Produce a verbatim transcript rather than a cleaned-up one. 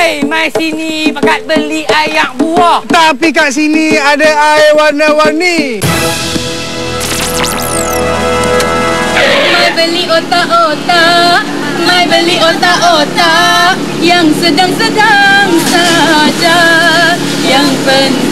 Hai, mai sini pakat beli air buah. Tapi kat sini ada air warna-warni. Mai beli otak-otak, mai beli otak-otak yang sedang-sedang saja. Yang penting